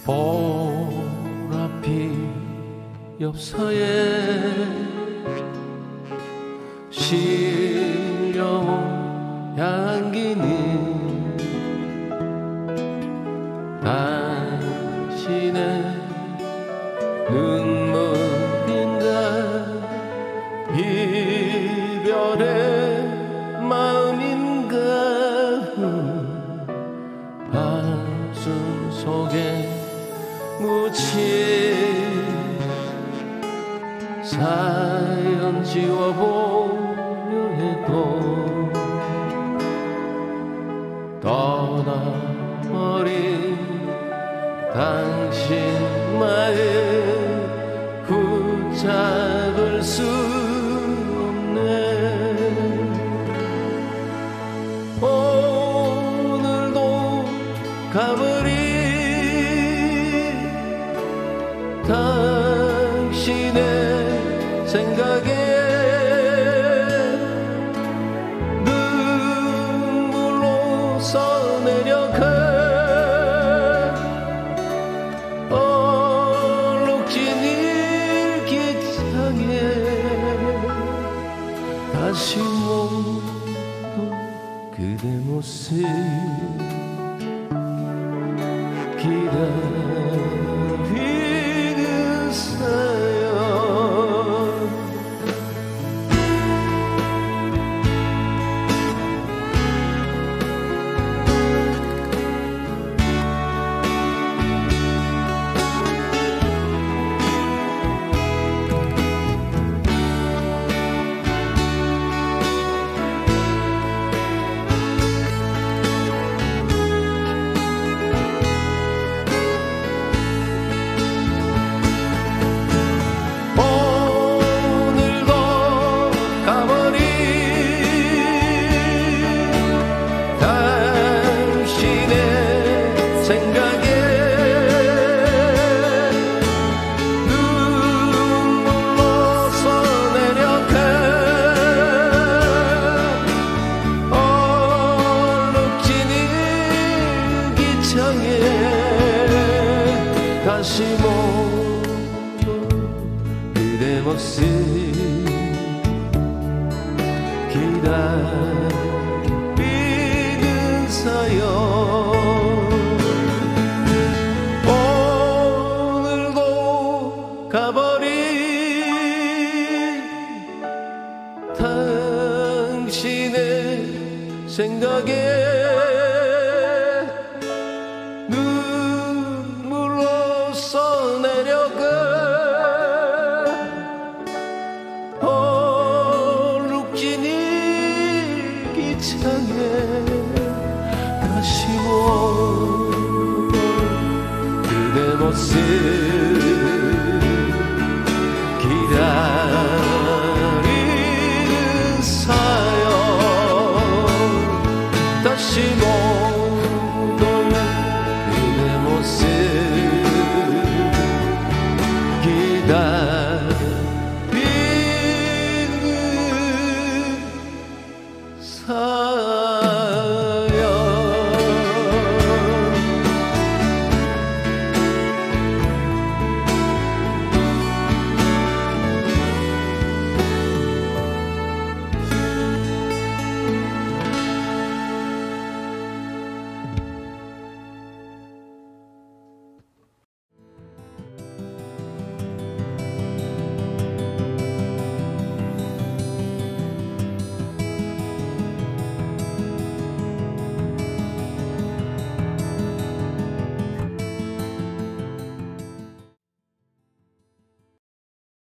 보랏빛 엽서에 실려온 향기는 당신의 눈물인가 이별의 마음인가 가슴 속에 묻힌 사연 지워보려 해도 떠나버린 당신 마음 붙잡을 수 없네. 오늘도 가버린 당신의 생각에 눈물로 써내려가 얼룩진 일기장에 다시 못 본 그대 모습 기다리는 사연. 다시 못 본 그대 모습 기다리는 사연. 오늘도 가버린 당신의 생각에 써내려가 얼룩진 일기장에 다시 온 그대 모습